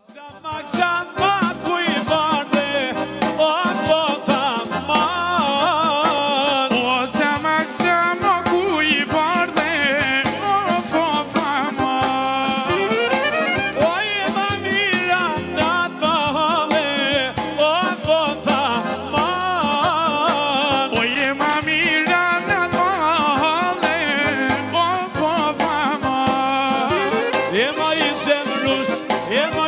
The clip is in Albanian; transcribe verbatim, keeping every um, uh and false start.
Zamak zamak kuj bardhe, o po thaman. O zamak zamak kuj bardhe, o po thaman. O jema mira nat mahale, o po thaman. O jema mira nat mahale, o po thaman. Jema I zemrus, jema